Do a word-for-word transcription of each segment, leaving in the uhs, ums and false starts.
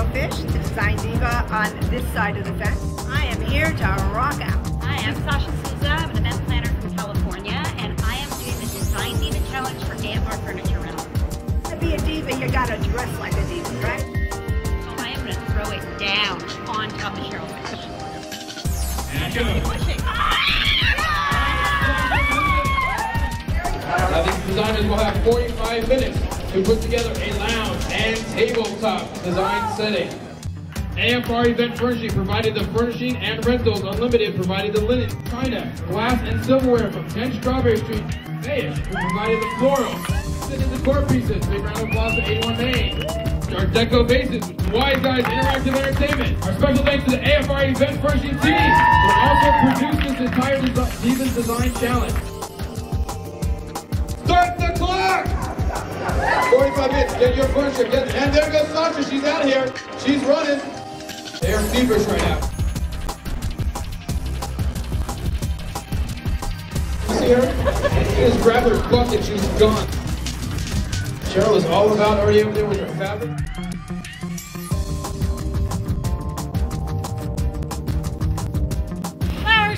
Cheryl Fish, the Design Diva on this side of the fence. I am here to rock out. Hi, I'm Sasha Souza. I'm an event planner from California, and I am doing the Design Diva Challenge for A F R Furniture Rental. To be a diva, you gotta dress like a diva, right? So I am going to throw it down on top of Cheryl Fish. And go. Pushing. Now these designers will have forty-five minutes to put together a lounge and tabletop design setting. A F R Event Furnishing provided the furnishing and rentals. Unlimited provided the linen, china, glass, and silverware from ten Strawberry Street. Mayish provided the floral. Sit in the core pieces. Big round of applause to eighty-one Main. Our deco bases with Wise Guys Interactive Entertainment. Our special thanks to the A F R Event Furnishing team who also produced this entire Divas Design Challenge. Start the clock! forty-five minutes, get your furniture, get, and there goes Sasha, she's out here. She's running. They are feverish right now. You see her? She just grabbed her bucket, she's gone. Cheryl is all about already over there with her fabric. Flowers!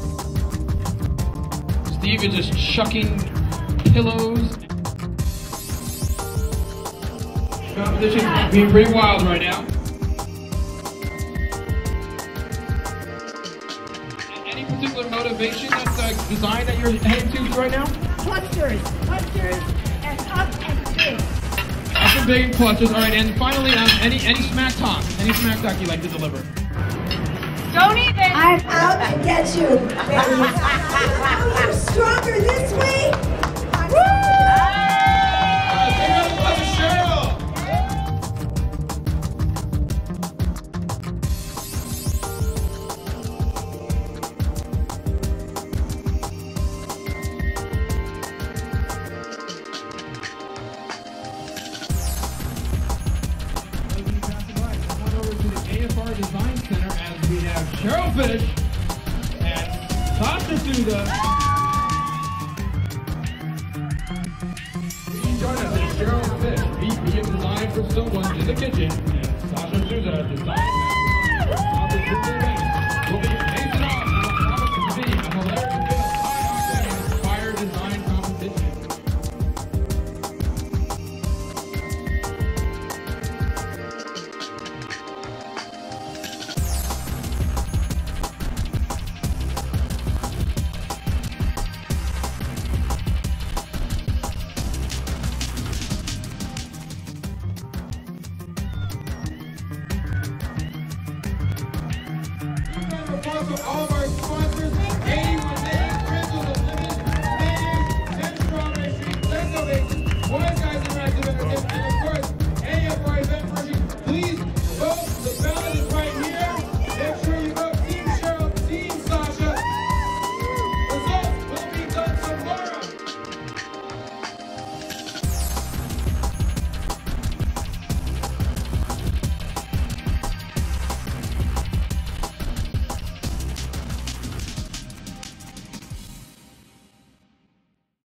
Steve is just chucking pillows. Competition being pretty wild right now. Any particular motivation that's uh, design that you're heading to right now? Clusters, clusters, and up and big. Up and big clusters. All right, and finally, um, any any smack talk, any smack talk you like to deliver? Don't even! I'm out to get you, baby. Oh, you're stronger this way. Uh, give it up to Cheryl. A F R Design Center as we have Cheryl Fish and Sasha Souza. Please join us as Cheryl Fish, V P of Design for Someone in the Kitchen, and Sasha Souza, Design We'll be facing off in what promises to be a hilarious bit of high-octane inspired design competition. To all of our sponsors.